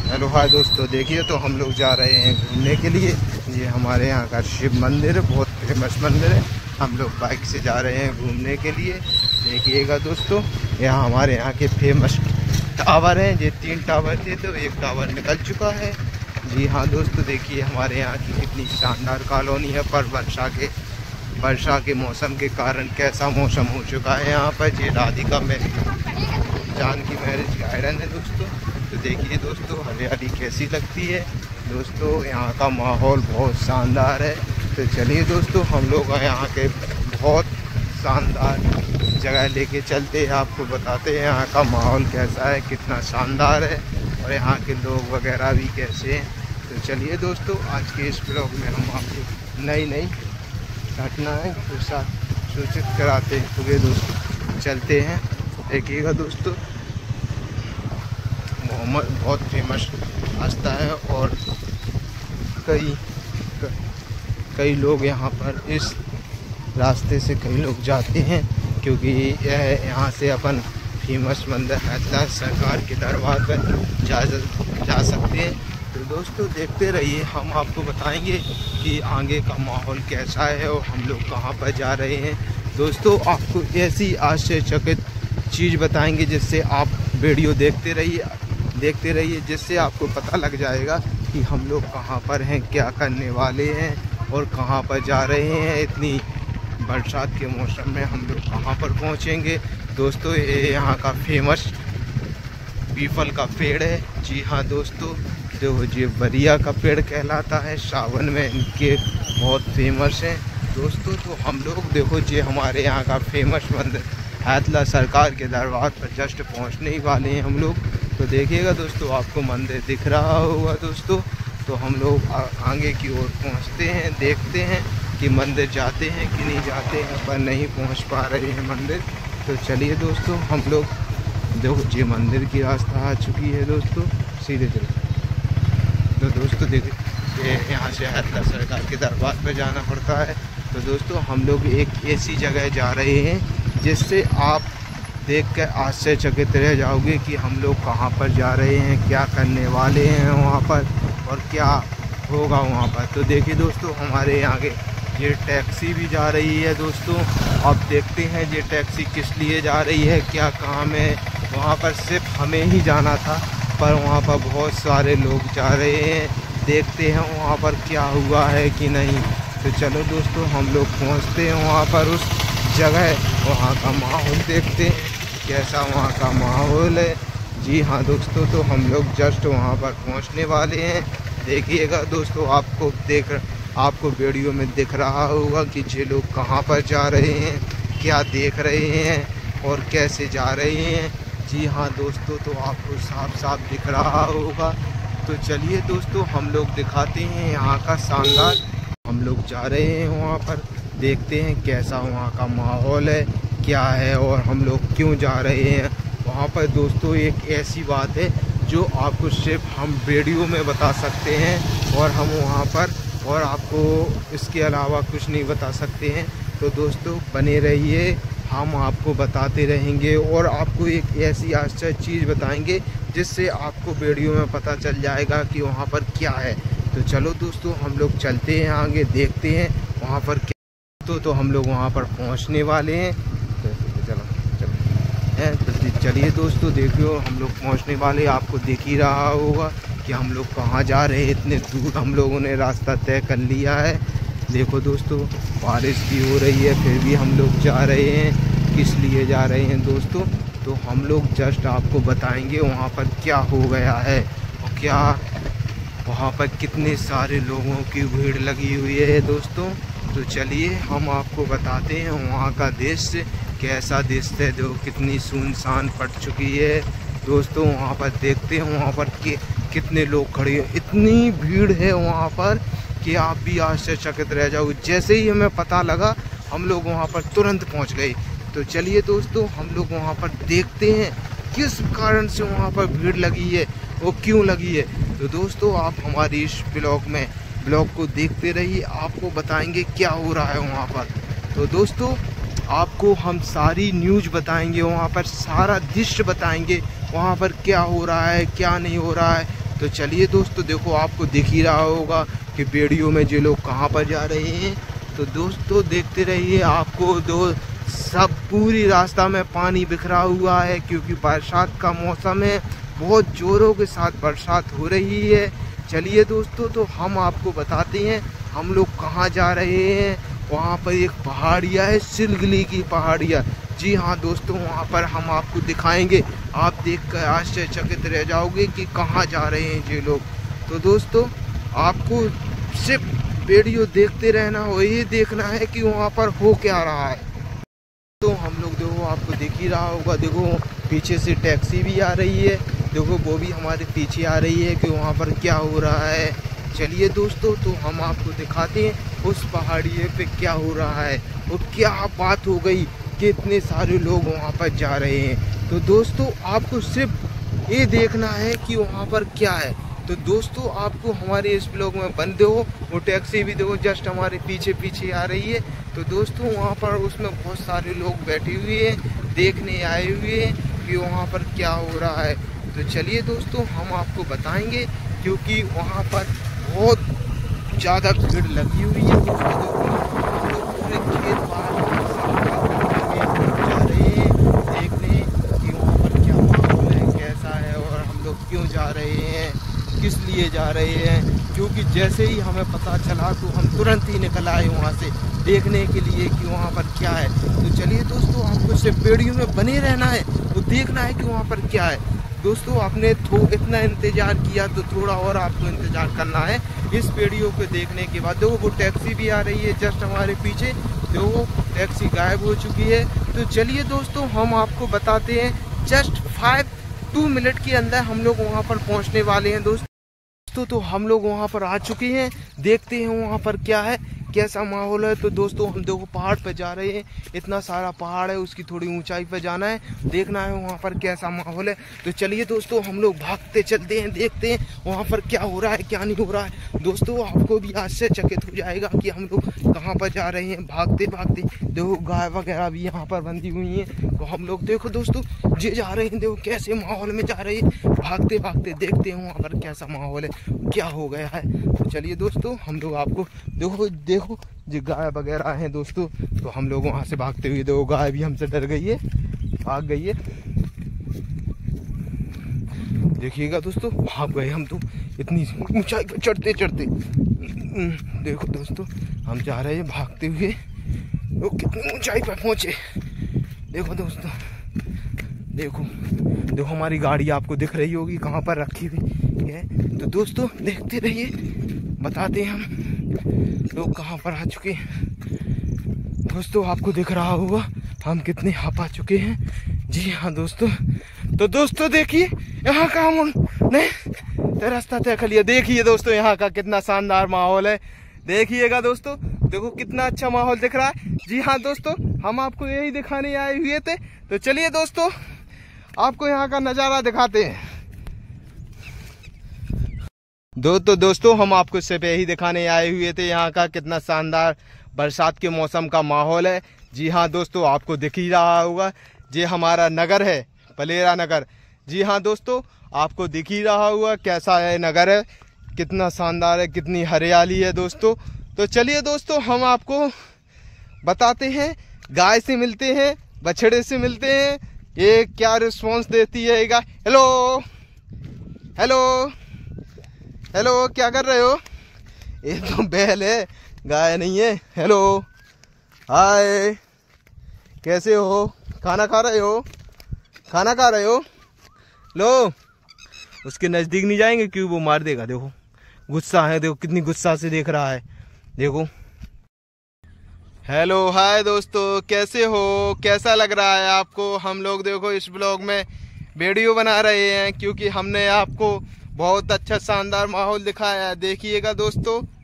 Hello hi दोस्तों, देखिए तो हम लोग जा रहे हैं घूमने के लिए। ये हमारे यहाँ का शिव मंदिर है, बहुत फेमस मंदिर है। हम लोग बाइक से जा रहे हैं घूमने के लिए। देखिएगा दोस्तों, यहाँ हमारे यहाँ के फेमस टावर हैं। ये 3 टावर थे तो एक टावर निकल चुका है। जी हाँ दोस्तों, देखिए हमारे यहाँ की कितनी शानदार कॉलोनी है। पर वर्षा के मौसम के कारण कैसा मौसम हो चुका है यहाँ पर। ये राधिका जानकी मैरिज गार्डन है दोस्तों। तो देखिए दोस्तों, हरियाली कैसी लगती है दोस्तों। यहाँ का माहौल बहुत शानदार है। तो चलिए दोस्तों, हम लोग यहाँ के बहुत शानदार जगह लेके चलते हैं, आपको बताते हैं यहाँ का माहौल कैसा है, कितना शानदार है और यहाँ के लोग वगैरह भी कैसे हैं। तो चलिए दोस्तों, आज के इस ब्लॉग में हम आपको नई घटनाएँ के साथ सूचित कराते हुए दोस्तों चलते हैं। देखिएगा दोस्तों, बहुत फेमस रास्ता है और कई लोग यहाँ पर इस रास्ते से कई लोग जाते हैं, क्योंकि यह यहाँ से अपन फेमस मंदिर हैदला सरकार के दरबार पर जा सकते हैं। तो दोस्तों देखते रहिए, हम आपको बताएंगे कि आगे का माहौल कैसा है और हम लोग कहाँ पर जा रहे हैं। दोस्तों आपको ऐसी आश्चर्यचकित चीज़ बताएंगे जिससे आप वीडियो देखते रहिए, जिससे आपको पता लग जाएगा कि हम लोग कहाँ पर हैं, क्या करने वाले हैं और कहाँ पर जा रहे हैं। इतनी बरसात के मौसम में हम लोग कहाँ पर पहुँचेंगे। दोस्तों ये यहाँ का फेमस पीपल का पेड़ है। जी हाँ दोस्तों, जो ये बरिया का पेड़ कहलाता है। सावन में इनके बहुत फेमस हैं दोस्तों। तो हम लोग देखो, ये हमारे यहाँ का फेमस मंदिर हैदला सरकार के दरबार पर जस्ट पहुँचने ही वाले हैं हम लोग। तो देखिएगा दोस्तों, आपको मंदिर दिख रहा होगा दोस्तों। तो हम लोग आगे की ओर पहुंचते हैं, देखते हैं कि मंदिर जाते हैं कि नहीं जाते हैं, पर नहीं पहुंच पा रहे हैं मंदिर। तो चलिए दोस्तों, हम लोग देखो ये मंदिर की रास्ता आ चुकी है दोस्तों, सीधे चलो। तो दोस्तों देखिए, यहाँ से हैदला सरकार के दरबार पर जाना पड़ता है। तो दोस्तों हम लोग एक ऐसी जगह जा रहे हैं जिससे आप देखकर आश्चर्यचकित रह जाओगे कि हम लोग कहाँ पर जा रहे हैं, क्या करने वाले हैं वहाँ पर और क्या होगा वहाँ पर। तो देखिए दोस्तों, हमारे यहाँ के ये टैक्सी भी जा रही है दोस्तों। अब देखते हैं ये टैक्सी किस लिए जा रही है, क्या काम है वहाँ पर। सिर्फ हमें ही जाना था, पर वहाँ पर बहुत सारे लोग जा रहे हैं। देखते हैं वहाँ पर क्या हुआ है कि नहीं। तो चलो दोस्तों, हम लोग पहुँचते हैं वहाँ पर उस जगह, वहाँ का माहौल देखते हैं कैसा वहाँ का माहौल है। जी हाँ दोस्तों, तो हम लोग जस्ट वहाँ पर पहुँचने वाले हैं। देखिएगा दोस्तों, आपको वीडियो में दिख रहा होगा कि ये लोग कहाँ पर जा रहे हैं, क्या देख रहे हैं और कैसे जा रहे हैं। जी हाँ दोस्तों, तो आपको साफ दिख रहा होगा। तो चलिए दोस्तों, हम लोग दिखाते हैं यहाँ का शानदार। हम लोग जा रहे हैं वहाँ पर, देखते हैं कैसा वहाँ का माहौल है, क्या है और हम लोग क्यों जा रहे हैं वहाँ पर। दोस्तों एक ऐसी बात है जो आपको सिर्फ हम वीडियो में बता सकते हैं और हम वहाँ पर और आपको इसके अलावा कुछ नहीं बता सकते हैं। तो दोस्तों बने रहिए, हम आपको बताते रहेंगे और आपको एक ऐसी आश्चर्य चीज़ बताएंगे जिससे आपको वीडियो में पता चल जाएगा कि वहाँ पर क्या है। तो चलो दोस्तों, हम लोग चलते हैं आगे, देखते हैं वहाँ पर क्या। तो हम लोग वहाँ पर पहुँचने वाले हैं। तो चलो तो चलिए दोस्तों, देखियो हम लोग पहुँचने वाले। आपको दिख ही रहा होगा कि हम लोग कहाँ जा रहे हैं। इतने दूर हम लोगों ने रास्ता तय कर लिया है। देखो दोस्तों, बारिश भी हो रही है, फिर भी हम लोग जा रहे हैं। किस लिए जा रहे हैं दोस्तों, तो हम लोग जस्ट आपको बताएंगे वहाँ पर क्या हो गया है और क्या वहाँ पर कितने सारे लोगों की भीड़ लगी हुई है दोस्तों। तो चलिए हम आपको बताते हैं वहाँ का दृश्य कैसा दृश्य है, जो कितनी सुनसान पड़ चुकी है दोस्तों। वहाँ पर देखते हैं वहाँ पर कितने लोग खड़े हैं। इतनी भीड़ है वहाँ पर कि आप भी आश्चर्यचकित रह जाओगे। जैसे ही हमें पता लगा, हम लोग वहाँ पर तुरंत पहुँच गए। तो चलिए दोस्तों, हम लोग वहाँ पर देखते हैं किस कारण से वहाँ पर भीड़ लगी है वो क्यों लगी है। तो दोस्तों आप हमारी इस ब्लॉग को देखते रहिए, आपको बताएंगे क्या हो रहा है वहाँ पर। तो दोस्तों आपको हम सारी न्यूज़ बताएंगे, वहाँ पर सारा दृश्य बताएंगे, वहाँ पर क्या हो रहा है क्या नहीं हो रहा है। तो चलिए दोस्तों, देखो आपको दिख ही रहा होगा कि वीडियो में ये लोग कहाँ पर जा रहे हैं। तो दोस्तों देखते रहिए, आपको सब पूरी रास्ता में पानी बिखरा हुआ है, क्योंकि बरसात का मौसम है, बहुत जोरों के साथ बरसात हो रही है। चलिए दोस्तों, तो हम आपको बताते हैं हम लोग कहाँ जा रहे हैं। वहाँ पर एक पहाड़िया है, सिलगली की पहाड़िया। जी हाँ दोस्तों, वहाँ पर हम आपको दिखाएंगे। आप देखकर आश्चर्यचकित रह जाओगे कि कहाँ जा रहे हैं ये लोग। तो दोस्तों आपको सिर्फ वीडियो देखते रहना हो, ये देखना है कि वहाँ पर हो क्या रहा है। तो हम लोग देखो, आपको दिख ही रहा होगा, देखो पीछे से टैक्सी भी आ रही है, देखो वो भी हमारे पीछे आ रही है कि वहाँ पर क्या हो रहा है। चलिए दोस्तों, तो हम आपको दिखाते हैं उस पहाड़िए पे क्या हो रहा है और क्या बात हो गई कि इतने सारे लोग वहाँ पर जा रहे हैं। तो दोस्तों आपको सिर्फ ये देखना है कि वहाँ पर क्या है। तो दोस्तों आपको हमारे इस ब्लॉग में बंदे हो, वो टैक्सी भी देखो जस्ट हमारे पीछे पीछे आ रही है। तो दोस्तों वहाँ पर उसमें बहुत सारे लोग बैठे हुए हैं, देखने आए हुए हैं कि वहाँ पर क्या हो रहा है। तो चलिए दोस्तों हम आपको बताएंगे, क्योंकि वहाँ पर बहुत ज़्यादा भीड़ लगी हुई है। दोस्तों पूरे खेत बाहर जा रहे हैं देखने कि वहाँ पर क्या माहौल है, कैसा है, और हम लोग क्यों जा रहे हैं, किस लिए जा रहे हैं। क्योंकि जैसे ही हमें पता चला तो हम तुरंत ही निकल आए वहाँ से देखने के लिए कि वहाँ पर क्या है। तो चलिए दोस्तों, आपको सिर्फ वीडियो में बने रहना है, तो देखना है कि वहाँ पर क्या है। दोस्तों आपने इतना इंतज़ार किया, तो थोड़ा और आपको इंतज़ार करना है इस वीडियो को देखने के बाद। देखो वो टैक्सी भी आ रही है जस्ट हमारे पीछे, तो वो टैक्सी गायब हो चुकी है। तो चलिए दोस्तों हम आपको बताते हैं, जस्ट 2 मिनट के अंदर हम लोग वहाँ पर पहुँचने वाले हैं दोस्तों। तो हम लोग वहाँ पर आ चुके हैं, देखते हैं वहाँ पर क्या है, कैसा माहौल है। तो दोस्तों हम देखो पहाड़ पे जा रहे हैं, इतना सारा पहाड़ है, उसकी थोड़ी ऊंचाई पे जाना है, देखना है वहाँ पर कैसा माहौल है। तो चलिए दोस्तों हम लोग भागते चलते हैं, देखते हैं वहाँ पर क्या हो रहा है क्या नहीं हो रहा है। दोस्तों आपको भी आश्चर्यचकित हो जाएगा कि हम लोग कहाँ पर जा रहे हैं भागते भागते। देखो गाय वगैरह भी यहाँ पर बंधी हुई हैं। तो हम लोग देखो दोस्तों ये जा रहे हैं, देखो कैसे माहौल में जा रहे हैं, भागते भागते देखते हैं वहाँ पर कैसा माहौल है, क्या हो गया है। तो चलिए दोस्तों हम लोग आपको देखो जो गाय वगैरह हैं दोस्तों। तो हम लोग वहाँ से भागते हुए, देखो गाय भी हमसे डर गई है, भाग गई है। देखिएगा दोस्तों भाग गए हम तो इतनी ऊंचाई पर चढ़ते चढ़ते। देखो दोस्तों हम जा रहे हैं भागते हुए, वो कितनी ऊंचाई पर पहुँचे। देखो दोस्तों, देखो हमारी गाड़ी आपको दिख रही होगी कहाँ पर रखी हुई है। तो दोस्तों देखते रहिए, बताते हैं हम लोग कहाँ पर आ चुके हैं। दोस्तों आपको दिख रहा होगा हम कितने हाफ आ चुके हैं। जी हाँ दोस्तों, तो दोस्तों देखिए यहाँ का हमने रास्ता तय कर लिया। देखिए दोस्तों यहाँ का कितना शानदार माहौल है, देखिएगा दोस्तों, देखो कितना अच्छा माहौल दिख रहा है। जी हाँ दोस्तों, हम आपको यही दिखाने आए हुए थे। तो चलिए दोस्तों आपको यहाँ का नज़ारा दिखाते हैं। दोस्तों हम आपको सिर्फ यही दिखाने आए हुए थे, यहाँ का कितना शानदार बरसात के मौसम का माहौल है। जी हाँ दोस्तों, आपको दिख ही रहा होगा, ये हमारा नगर है, पलेरा नगर। जी हाँ दोस्तों, आपको दिख ही रहा होगा कैसा है नगर है, कितना शानदार है, कितनी हरियाली है दोस्तों। तो चलिए दोस्तों हम आपको बताते हैं, गाय से मिलते हैं, बछड़े से मिलते हैं, ये क्या रिस्पॉन्स देती है गाय। हेलो हेलो हेलो, क्या कर रहे हो? ये तो बैल है, गाय नहीं है। हेलो हाय, कैसे हो? खाना खा रहे हो? खाना खा रहे हो? लो, उसके नज़दीक नहीं जाएंगे क्यों, वो मार देगा। देखो गुस्सा है, देखो कितनी गुस्सा से देख रहा है, देखो। हेलो हाय दोस्तों, कैसे हो? कैसा लग रहा है आपको? हम लोग देखो इस ब्लॉग में वीडियो बना रहे हैं, क्योंकि हमने आपको बहुत अच्छा शानदार माहौल दिखाया है। देखिएगा दोस्तों।